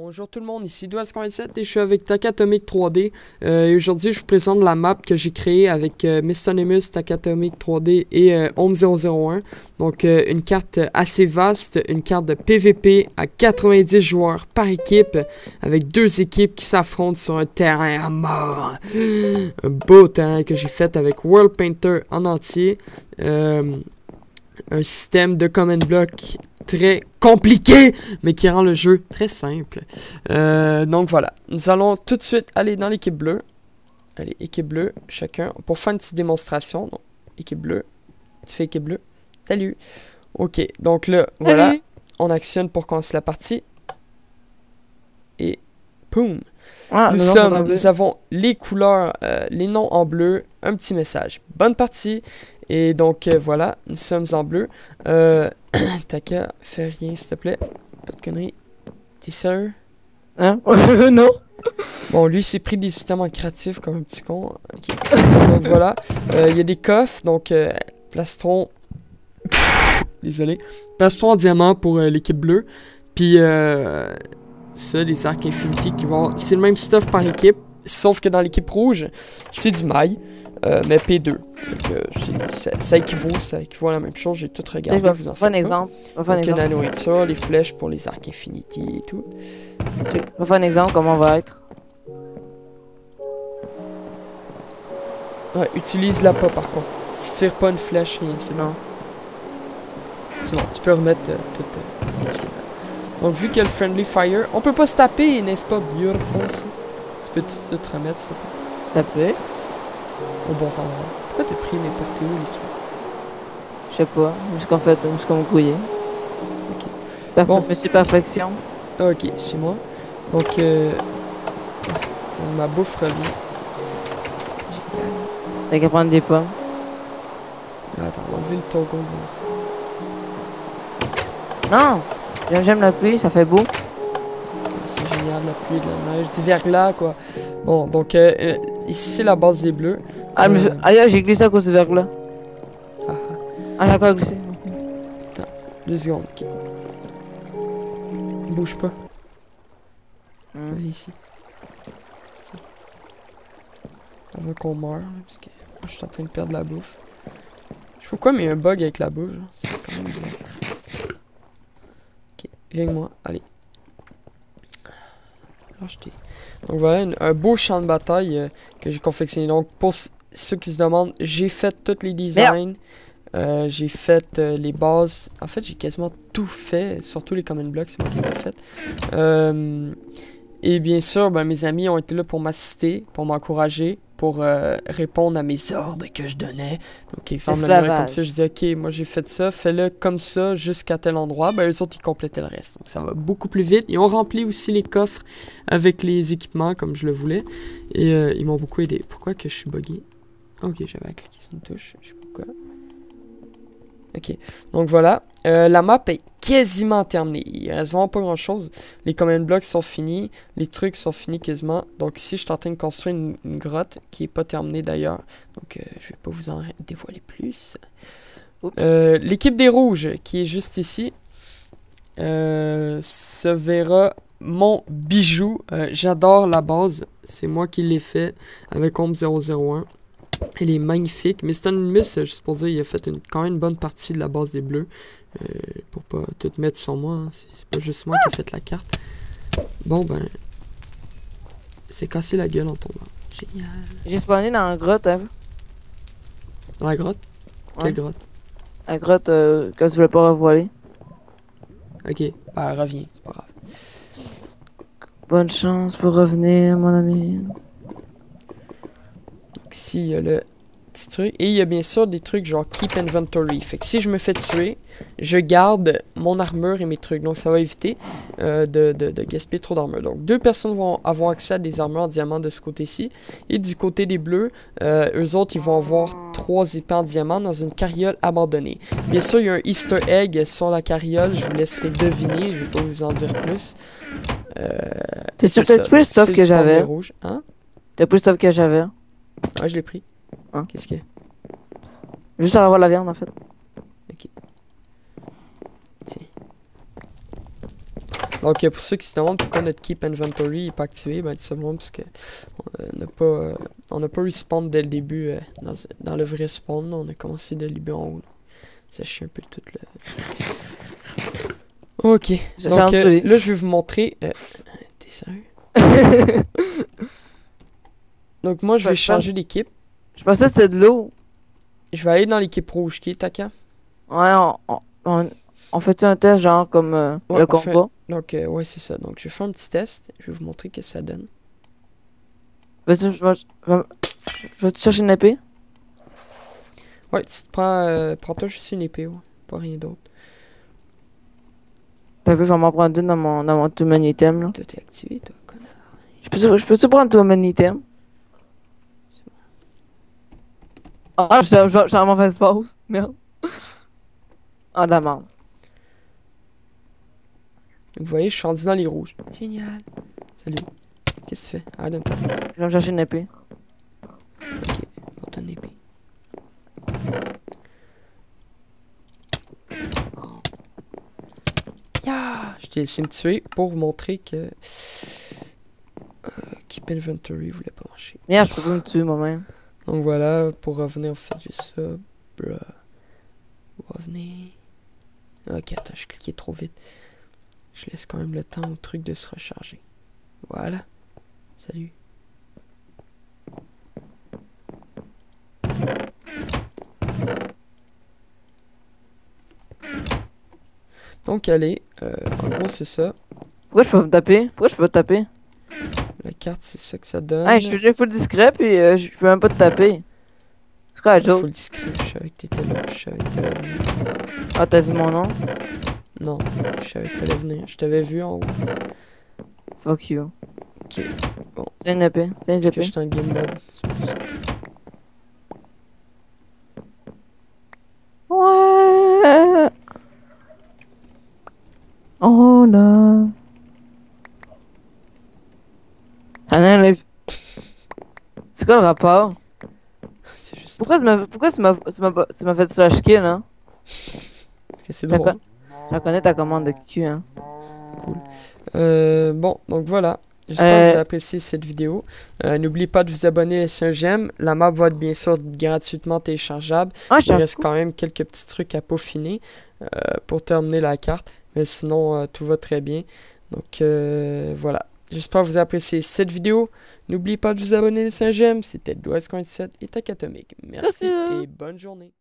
Bonjour tout le monde, ici Dual57 et je suis avec Takatomic 3D. Et aujourd'hui, je vous présente la map que j'ai créée avec Mistonimus, Takatomic 3D et Home001. Donc, une carte assez vaste, une carte de PVP à 90 joueurs par équipe, avec deux équipes qui s'affrontent sur un terrain à mort. Un beau terrain que j'ai fait avec World Painter en entier. Un système de command block très compliqué, mais qui rend le jeu très simple. Donc voilà, nous allons tout de suite aller dans l'équipe bleue. Allez, équipe bleue, chacun, pour faire une petite démonstration. Donc, équipe bleue, tu fais équipe bleue. Salut. Ok, donc là, voilà, on actionne pour commencer la partie. Et, boum. Ah, Nous avons les couleurs, les noms en bleu, un petit message. Bonne partie. Et donc, voilà, nous sommes en bleu. Taka, fais rien, s'il te plaît. Pas de conneries. T'es sérieux? Hein? Non. Bon, lui, il s'est pris des systèmes créatifs comme un petit con. Okay. Donc, voilà. Il y a des coffres. Donc, plastron. Désolé. Plastron en diamant pour l'équipe bleue. Puis, ça, des arcs Infinity qui vont... C'est le même stuff par équipe. Sauf que dans l'équipe rouge, c'est du mail. Mais P2. Ça équivaut à la même chose. J'ai tout regardé. Je vais faire un exemple. La nourriture, les flèches pour les arcs Infinity et tout. Je vais faire un exemple comment on va être. Ouais, utilise-la pas par contre. Tu tires pas une flèche, rien, c'est bon. C'est bon, tu peux remettre tout ce qu'il y a dedans. Donc, vu qu'il y a le Friendly Fire, on peut pas se taper, n'est-ce pas? Beautiful, ça. Tu peux tout te remettre, ça. Taper? Au bon endroit. Pourquoi t'as pris n'importe où les trucs? Je sais pas. Jusqu'en fait, jusqu'à me couiller. Ok. Bon. Monsieur Perfection. Ok, suis-moi. Donc, ma bouffe revient. Génial. T'as qu'à prendre des pommes. Attends, on va enlever le toggle dans le fond. Non! J'aime la pluie, ça fait beau. C'est génial, la pluie, de la neige, du verglas, quoi. Bon, donc, ici, c'est la base des bleus. Ah, mais aïe, j'ai glissé à cause du verglas. Ah, j'ai encore glissé. Attends, 2 secondes, ok. Bouge pas. Viens ici. Ça. Avant qu'on meure, là, parce que moi, je suis en train de perdre la bouffe. Je sais pas pourquoi, mais il y a un bug avec la bouffe, c'est quand même bizarre. Ok, viens avec moi, allez. Donc voilà, un beau champ de bataille que j'ai confectionné. Donc pour ceux qui se demandent, j'ai fait tous les designs, j'ai fait les bases. En fait, j'ai quasiment tout fait, surtout les common blocks, c'est moi qui les ai fait. Et bien sûr, ben, mes amis ont été là pour m'assister, pour m'encourager, pour répondre à mes ordres que je donnais. Donc, exemple, comme ça, je disais, ok, moi j'ai fait ça, fais-le comme ça jusqu'à tel endroit. Ben, eux autres, ils complétaient le reste. Donc, ça va beaucoup plus vite. Ils ont rempli aussi les coffres avec les équipements comme je le voulais. Et ils m'ont beaucoup aidé. Pourquoi que je suis buggé? Ok, j'avais cliqué sur une touche, je sais pas pourquoi. Ok, donc voilà, la map est quasiment terminée, il reste vraiment pas grand chose, les command blocks sont finis, les trucs sont finis quasiment, donc ici je suis en train de construire une grotte qui est pas terminée d'ailleurs, donc je vais pas vous en dévoiler plus. L'équipe des rouges qui est juste ici, se verra mon bijou, j'adore la base, c'est moi qui l'ai fait avec Home001. Elle est magnifique. Mistonimus, juste pour dire, il a fait quand même une bonne partie de la base des bleus. Pour pas tout mettre sur moi. Hein. C'est pas juste moi qui ai fait la carte. Bon, ben. C'est cassé la gueule en tombant. Génial. J'ai spawné dans la grotte, hein. Dans la grotte? Ouais. Quelle grotte? La grotte que je voulais pas revoiler. Ok, bah reviens, c'est pas grave. Bonne chance pour revenir, mon ami. Ici, il y a le petit truc. Et il y a bien sûr des trucs genre Keep Inventory. Fait que si je me fais tuer, je garde mon armure et mes trucs. Donc ça va éviter de gaspiller trop d'armure. Donc 2 personnes vont avoir accès à des armures en diamant de ce côté-ci. Et du côté des bleus, eux autres, ils vont avoir 3 épées en diamant dans une carriole abandonnée. Bien sûr, il y a un Easter egg sur la carriole. Je vous laisserai deviner. Je vais pas vous en dire plus. C'est peut-être plus le stuff que j'avais. Hein? C'est plus le stuff que j'avais. Ouais, je l'ai pris. Hein? Qu'est-ce qu'il y a? Juste à avoir la viande, en fait. Ok. Tiens. Donc, pour ceux qui se demandent pourquoi notre Keep Inventory n'est pas activé, ben, tout simplement parce que on n'a pas respawn dès le début dans le vrai spawn. Là. On a commencé dès le début en haut. Là. Ça chie un peu tout le... Ok. Donc, là, je vais vous montrer... T'es sérieux? Donc, moi, je vais changer d'équipe. Je pensais que c'était de l'eau. Je vais aller dans l'équipe rouge. Qui est Taka? Ouais, on fait un test genre comme le combat? Donc, ouais, c'est ça. Donc, je vais faire un petit test. Je vais vous montrer ce que ça donne. Vas-y, je vais te chercher une épée. Ouais, tu te prends... prends-toi juste une épée, ouais. Pas rien d'autre. T'as vu, je vais m'en prendre une dans mon tout mon item, là. Toi, t'es activé, toi, connard. Je peux-tu prendre tout mon item? Ah, j'ai un mauvais pause. Merde. Ah, de la merde. Vous voyez, je suis rendu dans les rouges. Génial. Salut. Qu'est-ce que tu fais? Arrête de me taper. Je vais me chercher une épée. Ok, porte une épée. Yeah! Je t'ai laissé me tuer pour vous montrer que... Keep Inventory voulait pas marcher. Merde, je peux pas me tuer moi-même. Donc voilà, pour revenir, on fait juste ça. Bruh. Revenez. Ok, attends, je cliquais trop vite. Je laisse quand même le temps au truc de se recharger. Voilà. Salut. Donc allez, en gros c'est ça. Pourquoi je peux me taper? Pourquoi je peux pas te taper? La carte c'est ça que ça donne. Ah, je suis full discret puis je peux même pas te taper. C'est quoi la joke? Full discret, je savais que t'étais là, je savais que t'allais venir. Ah, t'as vu mon nom? Non, je savais que t'allais venir, je t'avais vu en haut. Fuck you. Ok, bon. C'est une épée, c'est une Est-ce que épée. je suis en game mode? C'est pas ça. Ouais. Oh là. Ah non, c'est quoi le rapport? C'est juste... Pourquoi tu m'as fait slash kill, hein? Parce que c'est drôle. Je connais ta commande de cul, hein. Cool. Bon, donc voilà. J'espère que vous avez apprécié cette vidéo. N'oubliez pas de vous abonner, laisser un j'aime. La map va être bien sûr gratuitement téléchargeable. Il reste quand même quelques petits trucs à peaufiner pour terminer la carte. Mais sinon, tout va très bien. Donc voilà. J'espère que vous avez apprécié cette vidéo. N'oubliez pas de vous abonner, laisser un j'aime. C'était Dwest 47 et Takatomic. Merci et bonne journée.